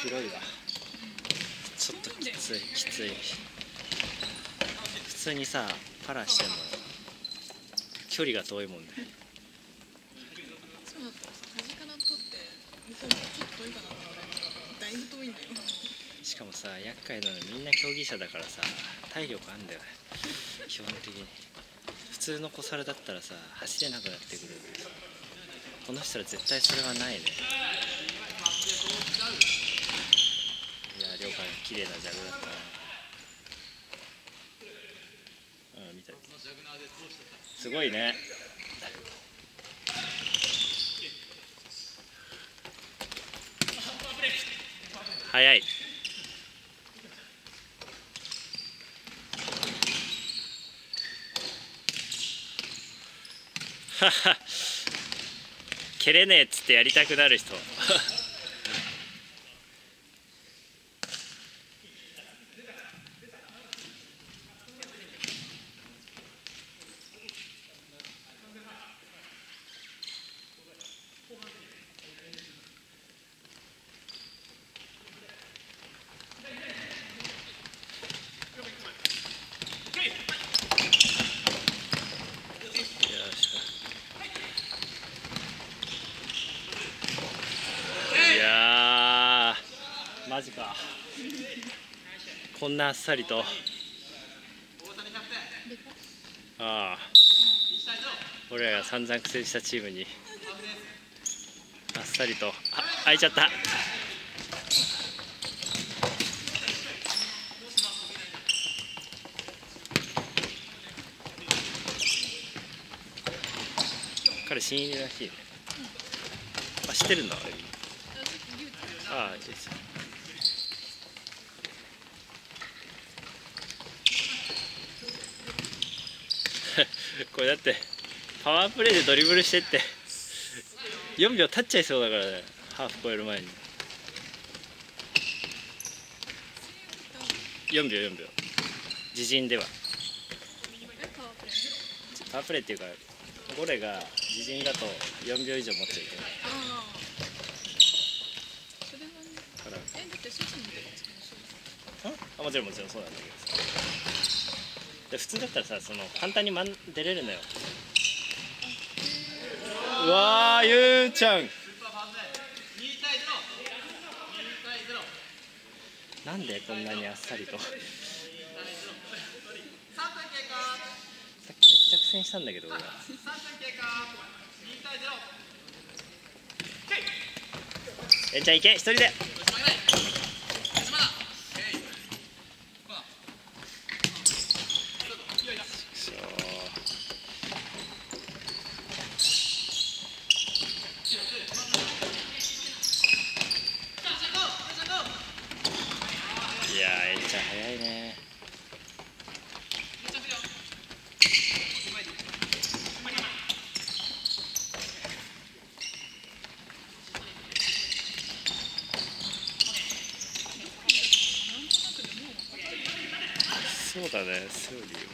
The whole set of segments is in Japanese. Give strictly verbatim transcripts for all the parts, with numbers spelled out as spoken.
広いわ。ちょっときついきつい。普通にさパラしても距離が遠いもんね。 そうだったらさ、端から取って向こうもちょっと遠いかなと思ったらだいぶ遠いんだよ。 しかもさ厄介なのみんな競技者だからさ体力あんだよね基本的に。普通の小猿だったらさ走れなくなってくる。この人ら絶対それはないね。いや了解、綺麗なジャグだったな。うん見た。すごいね。早い。はは蹴れねえっつってやりたくなる人マジか。こんなあっさりと。ああ、俺らが散々苦戦したチームにあっさりと。あ、開いちゃった。彼新入りらしいね。あ、知ってるんだ。ああ、いいですよ。これだってパワープレイでドリブルしてってよんびょう経っちゃいそうだからね、ハーフ超える前に。よんびょうよんびょう自陣ではパワープレイっていうかゴレが自陣だとよんびょう以上持っちゃいけないから。あ、もちろんもちろんそうなんだけどさ、で普通だったらさその簡単にマン出れるのよ。うわー、ゆうちゃんなんでこんなにあっさりとさっきめっちゃ苦戦したんだけど俺は。えんちゃんいけ、一人で。いやー、えんちゃん早いね。そうだね、セオリーは。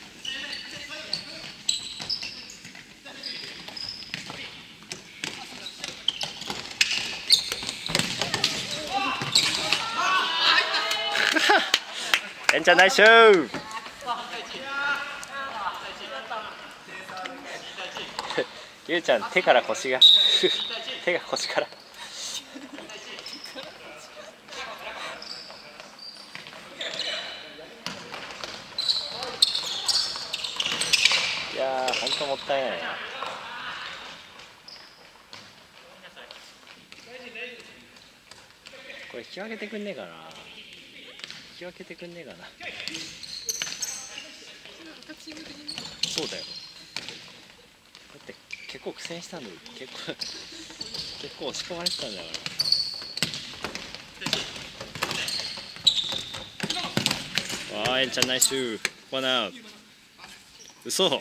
えんちゃんナイスシュー。ゆうちゃん手から腰が手が腰から。いやー、ほんともったいないな。これ引き分けてくんねえかな。引き分けてくんねえかな。そうだよ。だって結構苦戦したのに結構結構押し込まれてたんだから。わあ、えんちゃんナイスシュー。ワンアウト。嘘。や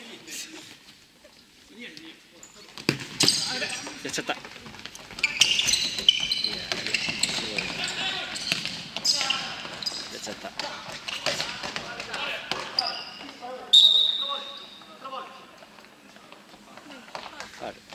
っちゃった。いやすごいな。やっちゃった。ファウル。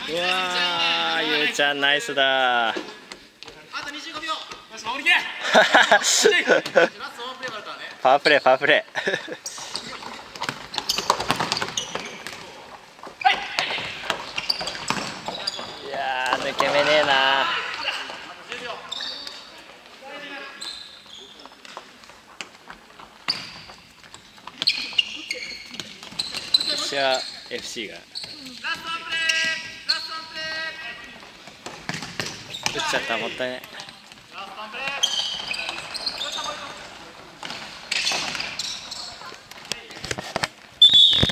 うわー、ゆうちゃんナイスだ。 あとにじゅうごびょう。よし、守りきれ。 パワープレー、パワープレー。いやー、抜け目ねえな。私は エフシー が打っちゃった、もったいない。